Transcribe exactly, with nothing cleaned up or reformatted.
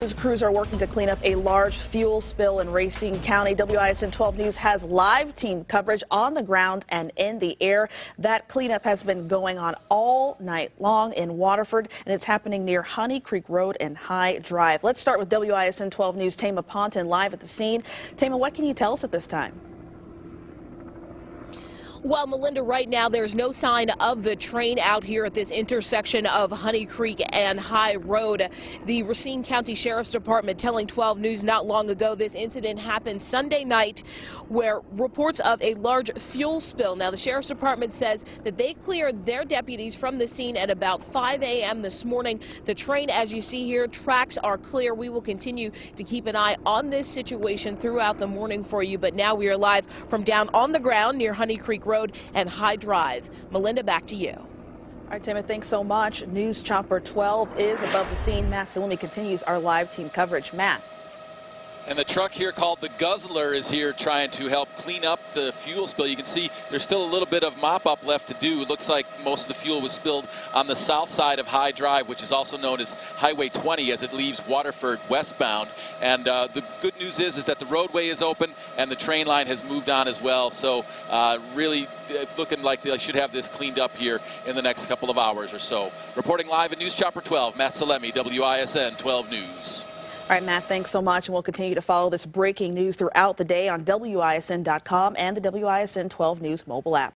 Crews are working to clean up a large fuel spill in Racine County. W I S N twelve News has live team coverage on the ground and in the air. That cleanup has been going on all night long in Waterford, and it's happening near Honey Creek Road and High Drive. Let's start with W I S N twelve News' Tama Ponton live at the scene. Tama, what can you tell us at this time? Well, Melinda, right now there's no sign of the train out here at this intersection of Honey Creek and High Road. The Racine County Sheriff's Department telling twelve News not long ago this incident happened Sunday night, where reports of a large fuel spill. Now, the Sheriff's Department says that they cleared their deputies from the scene at about five A M this morning. The train, as you see here, tracks are clear. We will continue to keep an eye on this situation throughout the morning for you, but now we are live from down on the ground near Honey Creek Road and High Drive. Melinda, back to you. All right, Tama, thanks so much. News Chopper twelve is above the scene. Matt Salumi continues our live team coverage. Matt. And the truck here called the Guzzler is here trying to help clean up the fuel spill. You can see there's still a little bit of mop-up left to do. It looks like most of the fuel was spilled on the south side of High Drive, which is also known as Highway twenty as it leaves Waterford westbound. And uh, the good news is, is that the roadway is open and the train line has moved on as well. So uh, really uh, looking like they should have this cleaned up here in the next couple of hours or so. Reporting live at News Chopper twelve, Matt Salemi, W I S N twelve News. All right, Matt, thanks so much, and we'll continue to follow this breaking news throughout the day on W I S N dot com and the W I S N twelve News mobile app.